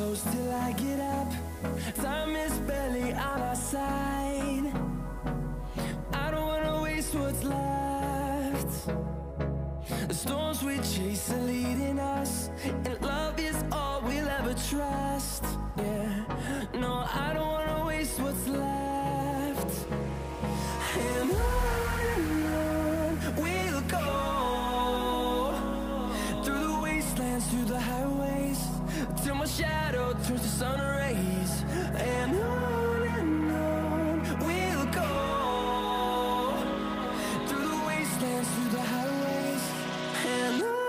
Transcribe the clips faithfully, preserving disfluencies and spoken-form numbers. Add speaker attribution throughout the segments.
Speaker 1: close till I get up. Time is barely on our side. I don't wanna waste what's left. The storms we chase are leading us, and love is all we'll ever trust. Yeah, no, I don't wanna waste what's left. And on and on we'll go, through the wastelands, through the highways, till my shadow turns to sun rays. And on and on we'll go, through the wastelands, through the highways, and on.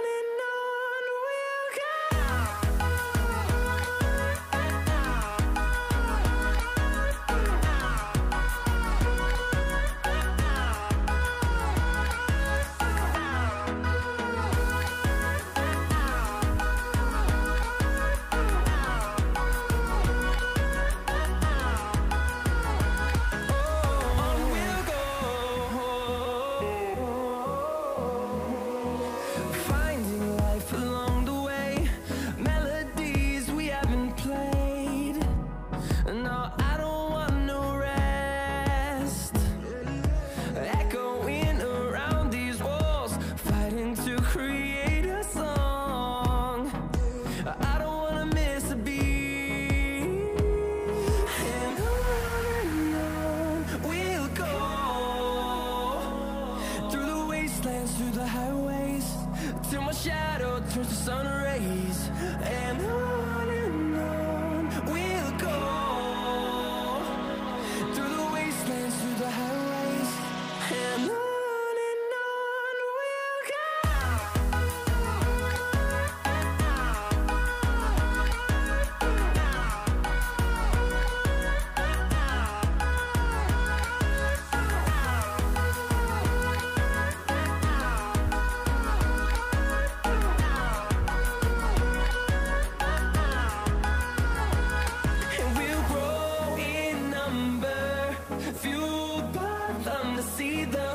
Speaker 1: Through the highways, till my shadow turns to sun rays. And on and on we'll go, through the wastelands, through the highways, and on. See the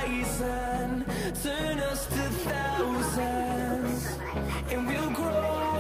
Speaker 1: horizon turn us to thousands, and we'll grow.